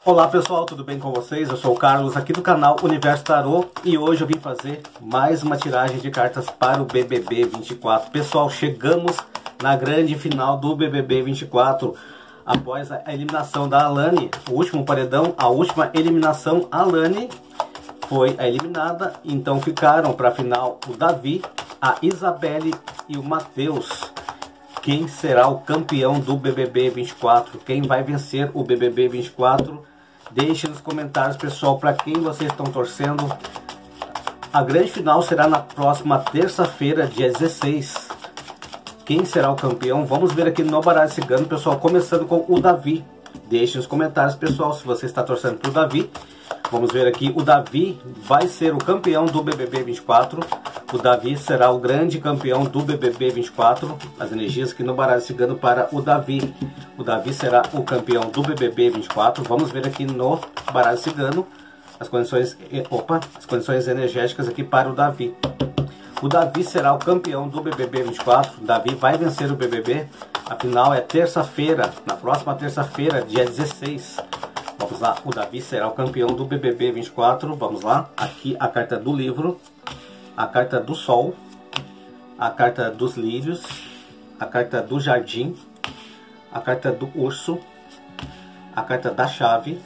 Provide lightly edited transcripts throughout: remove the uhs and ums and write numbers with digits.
Olá pessoal, tudo bem com vocês? Eu sou o Carlos aqui do canal Universo Tarô e hoje eu vim fazer mais uma tiragem de cartas para o BBB 24. Pessoal, chegamos na grande final do BBB 24 após a eliminação da Alane, o último paredão, a última eliminação. A Alane foi a eliminada, então ficaram para a final o Davi, a Isabelle e o Matheus. Quem será o campeão do BBB 24? Quem vai vencer o BBB 24? Deixe nos comentários, pessoal, para quem vocês estão torcendo. A grande final será na próxima terça-feira, dia 16. Quem será o campeão? Vamos ver aqui no baralho cigano, pessoal, começando com o Davi. Deixe nos comentários, pessoal, se você está torcendo para o Davi. Vamos ver aqui, o Davi vai ser o campeão do BBB 24. O Davi será o grande campeão do BBB 24. As energias aqui no baralho cigano para o Davi. O Davi será o campeão do BBB 24. Vamos ver aqui no baralho cigano as condições, as condições energéticas aqui para o Davi. O Davi será o campeão do BBB 24. O Davi vai vencer o BBB. A final é terça-feira, na próxima terça-feira, dia 16. Vamos lá, o Davi será o campeão do BBB 24. Vamos lá, aqui a carta do livro, a carta do sol, a carta dos lírios, a carta do jardim, a carta do urso, a carta da chave,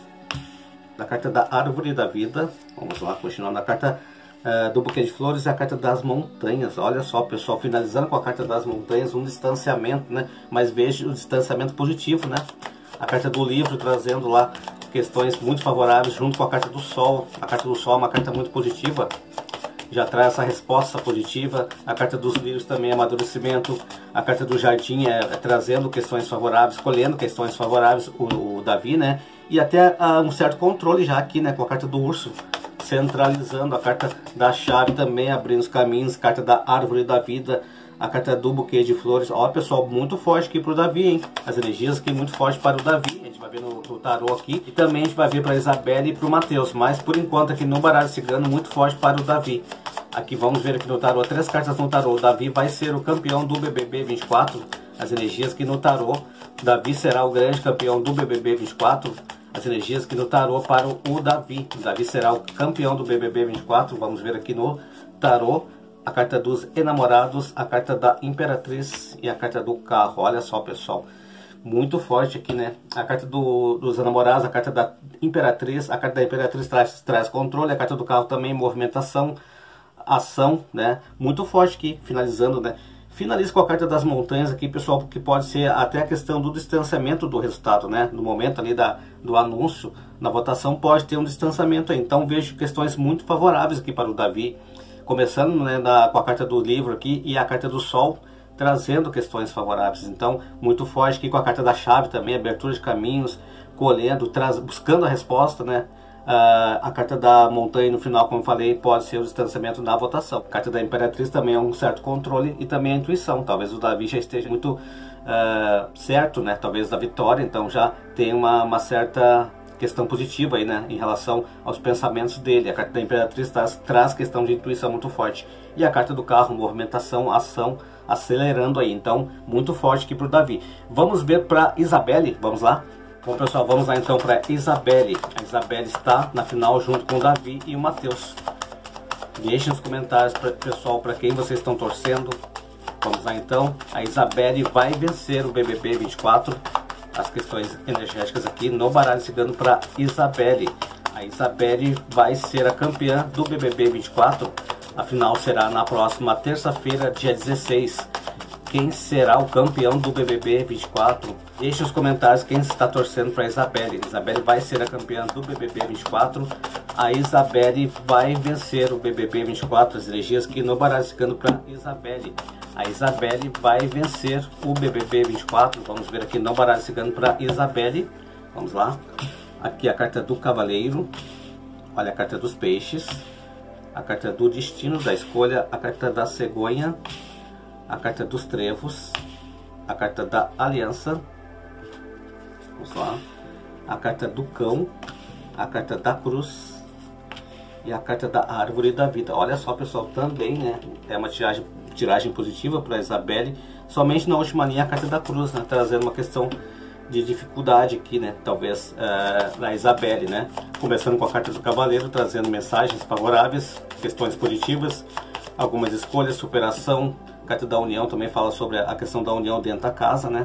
a carta da árvore da vida. Vamos lá, continuando a carta do buquê de flores e a carta das montanhas. Olha só, pessoal, finalizando com a carta das montanhas, um distanciamento, né? Mas veja o distanciamento positivo, né? A carta do livro trazendo lá questões muito favoráveis junto com a carta do sol. A carta do sol é uma carta muito positiva, já traz essa resposta positiva. A carta dos lírios também é amadurecimento. A carta do jardim é trazendo questões favoráveis, colhendo questões favoráveis, o Davi, né? E até um certo controle já aqui, né, com a carta do urso, centralizando. A carta da chave também abrindo os caminhos. A carta da árvore da vida, a carta do buquê de flores. Ó, pessoal, muito forte aqui para o Davi, hein? As energias aqui muito forte para o Davi. A gente vai ver no tarô aqui. E também a gente vai ver para a Isabelle e para o Matheus. Mas por enquanto aqui no baralho cigano, muito forte para o Davi. Aqui vamos ver aqui no tarô, 3 cartas no tarô. O Davi vai ser o campeão do BBB 24. As energias aqui no tarô. O Davi será o grande campeão do BBB 24. As energias aqui no tarô para o Davi. O Davi será o campeão do BBB 24. Vamos ver aqui no tarô a carta dos enamorados, a carta da imperatriz e a carta do carro. Olha só, pessoal, muito forte aqui, né? A carta dos enamorados, a carta da imperatriz. A carta da imperatriz traz controle. A carta do carro também, movimentação, ação, né? Muito forte aqui, finalizando, né? Finaliza com a carta das montanhas aqui, pessoal, que pode ser até a questão do distanciamento do resultado, né? No momento ali do anúncio, na votação, pode ter um distanciamento aí. Então vejo questões muito favoráveis aqui para o Davi. Começando, né, com a carta do livro aqui e a carta do sol, trazendo questões favoráveis. Então, muito forte aqui com a carta da chave também, abertura de caminhos, colhendo, buscando a resposta, né? A carta da montanha no final, como eu falei, pode ser o distanciamento na votação. A carta da imperatriz também é um certo controle e também a intuição. Talvez o Davi já esteja muito certo, né? Talvez da vitória, então já tem uma certa questão positiva aí, né, em relação aos pensamentos dele. A carta da imperatriz traz questão de intuição muito forte. E a carta do carro, movimentação, ação, acelerando aí. Então, muito forte aqui para o Davi. Vamos ver para Isabelle, vamos lá? Bom, pessoal, vamos lá então para Isabelle. A Isabelle está na final junto com o Davi e o Matheus. Deixem nos comentários, pessoal, para quem vocês estão torcendo. Vamos lá então. A Isabelle vai vencer o BBB 24. As questões energéticas aqui no baralho cigano para Isabelle. A Isabelle vai ser a campeã do BBB 24. A final será na próxima terça-feira, dia 16. Quem será o campeão do BBB 24? Deixe nos comentários quem está torcendo para Isabelle. Isabelle vai ser a campeã do BBB 24. A Isabelle vai vencer o BBB 24. As energias aqui no baralho cigano para Isabelle. A Isabelle vai vencer o BBB 24. Vamos ver aqui no baralho cigano para Isabelle. Vamos lá. Aqui a carta do cavaleiro. Olha a carta dos peixes. A carta do destino, da escolha. A carta da cegonha. A carta dos trevos. A carta da aliança. Vamos lá. A carta do cão. A carta da cruz. E a carta da árvore da vida. Olha só, pessoal, também, né? É uma tiragem positiva para Isabelle. Somente na última linha a carta da cruz, né? Trazendo uma questão de dificuldade aqui, né? Talvez na Isabelle, né? Começando com a carta do Cavaleiro, trazendo mensagens favoráveis, questões positivas, algumas escolhas, superação. A carta da União também fala sobre a questão da união dentro da casa, né?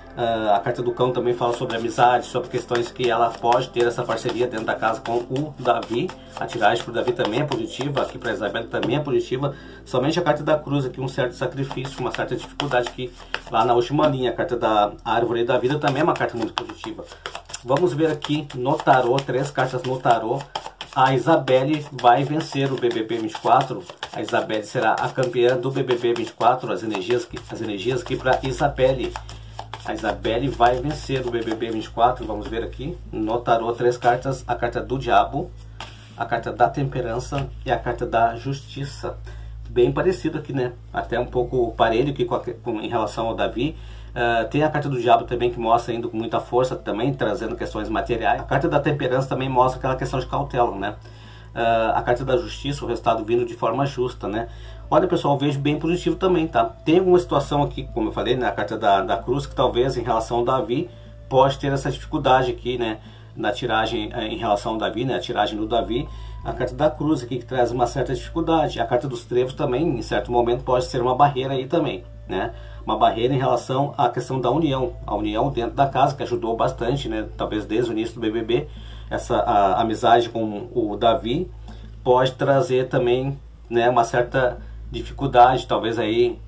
A carta do Cão também fala sobre amizade, sobre questões que ela pode ter essa parceria dentro da casa com o Davi. A tiragem para o Davi também é positiva, aqui para a Isabelle também é positiva. Somente a carta da Cruz aqui, um certo sacrifício, uma certa dificuldade que lá na última linha. A carta da Árvore da Vida também é uma carta muito positiva. Vamos ver aqui no tarô, 3 cartas no tarô. A Isabelle vai vencer o BBB 24. A Isabelle será a campeã do BBB 24. As energias aqui para Isabelle. A Isabelle vai vencer o BBB 24, vamos ver aqui, no tarô 3 cartas, a carta do Diabo, a carta da Temperança e a carta da Justiça. Bem parecido aqui, né? Até um pouco parelho aqui em relação ao Davi. Tem a carta do Diabo também que mostra indo com muita força também, trazendo questões materiais. A carta da Temperança também mostra aquela questão de cautela, né? A carta da Justiça, o resultado vindo de forma justa, né? Olha, pessoal, eu vejo bem positivo também, tá? Tem alguma situação aqui, como eu falei, na carta da Cruz, que talvez em relação ao Davi, pode ter essa dificuldade aqui, né? Na tiragem em relação ao Davi, né? A tiragem do Davi, a carta da Cruz aqui que traz uma certa dificuldade. A carta dos Trevos também, em certo momento, pode ser uma barreira aí também, né? Uma barreira em relação à questão da união. A união dentro da casa, que ajudou bastante, né? Talvez desde o início do BBB, a amizade com o Davi pode trazer também, né? Uma certa dificuldade, talvez aí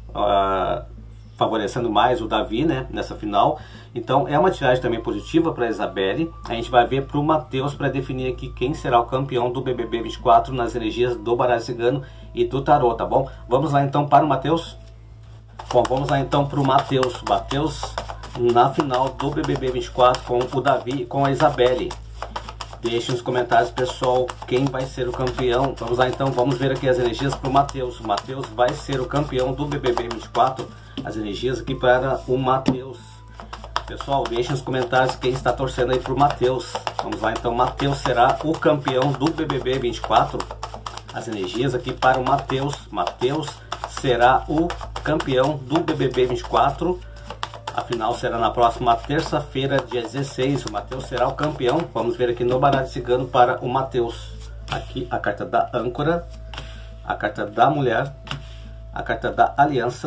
favorecendo mais o Davi, né, nessa final. Então é uma tiragem também positiva para a Isabelle. A gente vai ver para o Matheus para definir aqui quem será o campeão do BBB 24 nas energias do baralho cigano e do tarô, tá bom? Vamos lá então para o Matheus. Bom, vamos lá então para o Matheus. Matheus na final do BBB 24 com o Davi e com a Isabelle. Deixe nos comentários, pessoal, quem vai ser o campeão. Vamos lá então, vamos ver aqui as energias para o Matheus. O Matheus vai ser o campeão do BBB 24. As energias aqui para o Matheus. Pessoal, deixe nos comentários quem está torcendo aí para o Matheus. Vamos lá então, Matheus será o campeão do BBB 24. As energias aqui para o Matheus. Matheus será o campeão do BBB 24. A final será na próxima terça-feira, dia 16. O Matheus será o campeão. Vamos ver aqui no baralho cigano para o Matheus. Aqui a carta da âncora, a carta da mulher, a carta da aliança,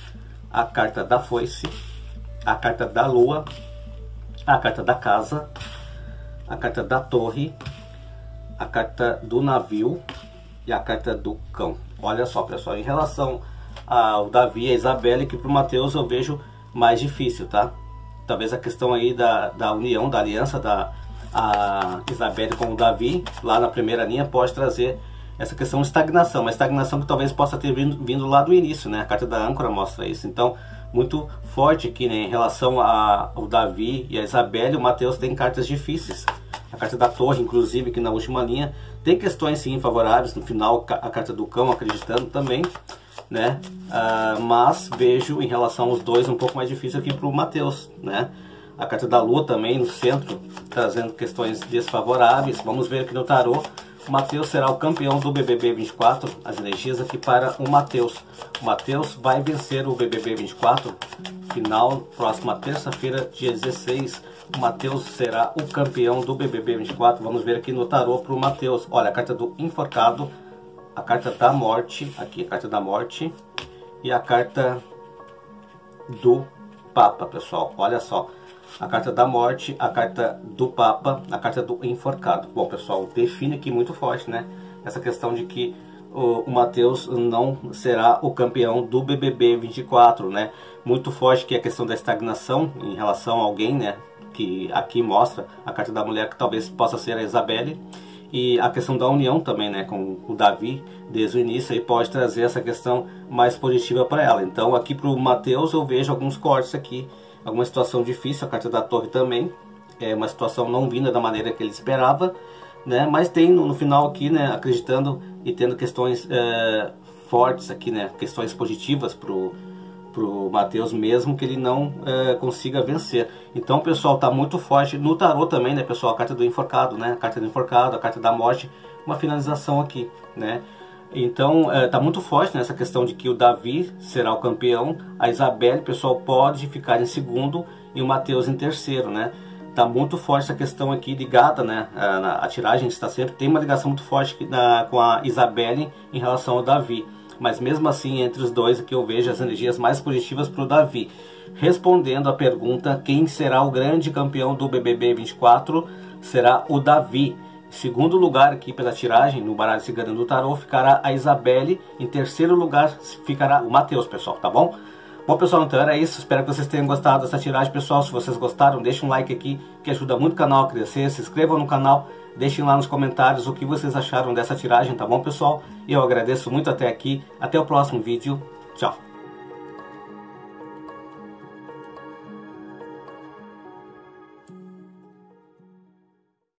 a carta da foice, a carta da lua, a carta da casa, a carta da torre, a carta do navio e a carta do cão. Olha só, pessoal, em relação ao Davi e a Isabelle, que para o Matheus eu vejo mais difícil, tá? Talvez a questão aí da união, da aliança da Isabelle com o Davi, lá na primeira linha, pode trazer essa questão de estagnação, uma estagnação que talvez possa ter vindo lá do início, né? A carta da âncora mostra isso. Então, muito forte aqui, né? Em relação ao Davi e a Isabelle, o Matheus tem cartas difíceis. A carta da torre, inclusive, aqui na última linha, tem questões sim favoráveis. No final, a carta do cão acreditando também, né? Mas vejo em relação aos dois um pouco mais difícil aqui para o Matheus, né? A carta da lua também no centro, trazendo questões desfavoráveis. Vamos ver aqui no tarô. O Matheus será o campeão do BBB 24. As energias aqui para o Matheus. O Matheus vai vencer o BBB 24. Final, próxima terça-feira, dia 16. O Matheus será o campeão do BBB 24. Vamos ver aqui no tarô para o Matheus. Olha, a carta do enforcado, a carta da morte, aqui a carta da morte e a carta do Papa, pessoal. Olha só, a carta da morte, a carta do Papa, a carta do enforcado. Bom, pessoal, define aqui muito forte, né? Essa questão de que o Matheus não será o campeão do BBB 24, né? Muito forte que é a questão da estagnação em relação a alguém, né? Que aqui mostra a carta da mulher, que talvez possa ser a Isabelle. E a questão da união também, né, com o Davi, desde o início, aí pode trazer essa questão mais positiva para ela. Então aqui para o Matheus eu vejo alguns cortes aqui, alguma situação difícil. A carta da torre também é uma situação não vinda da maneira que ele esperava, né, mas tem no final aqui, né, acreditando e tendo questões fortes aqui, né, questões positivas pro Matheus, mesmo que ele não consiga vencer. Então, pessoal, tá muito forte no tarô também, né, pessoal? A carta do enforcado, né? A carta do enforcado, a carta da morte, uma finalização aqui, né? Então, tá muito forte nessa questão de que o Davi será o campeão. A Isabelle, pessoal, pode ficar em segundo e o Matheus em terceiro, né? Tá muito forte a questão aqui ligada, né? A tiragem está sempre, tem uma ligação muito forte com a Isabelle em relação ao Davi. Mas mesmo assim, entre os dois aqui eu vejo as energias mais positivas para o Davi. Respondendo a pergunta, quem será o grande campeão do BBB 24? Será o Davi. Em segundo lugar aqui pela tiragem, no baralho cigano do tarô, ficará a Isabelle. Em terceiro lugar ficará o Matheus, pessoal, tá bom? Bom, pessoal, então era isso. Espero que vocês tenham gostado dessa tiragem, pessoal. Se vocês gostaram, deixem um like aqui, que ajuda muito o canal a crescer. Se inscrevam no canal, deixem lá nos comentários o que vocês acharam dessa tiragem, tá bom, pessoal? E eu agradeço muito até aqui. Até o próximo vídeo. Tchau!